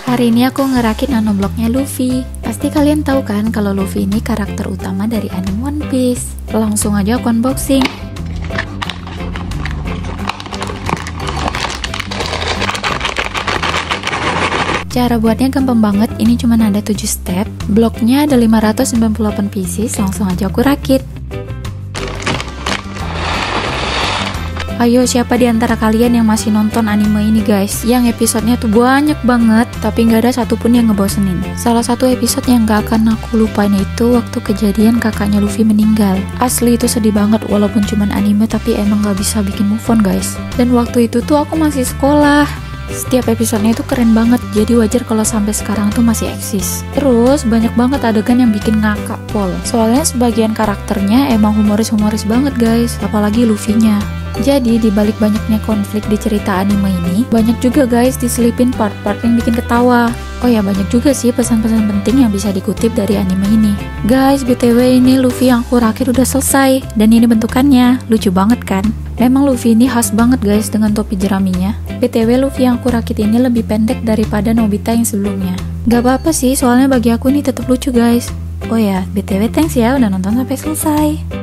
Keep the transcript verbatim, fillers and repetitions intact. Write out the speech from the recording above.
Hari ini aku ngerakit nanobloknya Luffy. Pasti kalian tahu kan kalau Luffy ini karakter utama dari anime One Piece. Langsung aja aku unboxing. Cara buatnya gampang banget, ini cuma ada tujuh step. Bloknya ada lima ratus sembilan puluh delapan pieces, langsung aja aku rakit. Ayo, siapa di antara kalian yang masih nonton anime ini guys? Yang episodenya tuh banyak banget, tapi nggak ada satupun yang ngebosenin. Salah satu episode yang gak akan aku lupain itu waktu kejadian kakaknya Luffy meninggal. Asli itu sedih banget, walaupun cuman anime tapi emang gak bisa bikin move on guys. Dan waktu itu tuh aku masih sekolah. Setiap episodenya itu keren banget, jadi wajar kalau sampai sekarang tuh masih eksis. Terus banyak banget adegan yang bikin ngakak pol. Soalnya sebagian karakternya emang humoris-humoris banget guys, apalagi Luffy-nya. Jadi dibalik banyaknya konflik di cerita anime ini, banyak juga guys diselipin part-part yang bikin ketawa. Oh ya, banyak juga sih pesan-pesan penting yang bisa dikutip dari anime ini. Guys, B T W ini Luffy yang aku rakit udah selesai, dan ini bentukannya, lucu banget kan? Memang Luffy ini khas banget guys dengan topi jeraminya. B T W Luffy yang aku rakit ini lebih pendek daripada Nobita yang sebelumnya. Gak apa-apa sih, soalnya bagi aku ini tetap lucu guys. Oh ya, B T W thanks ya udah nonton sampai selesai.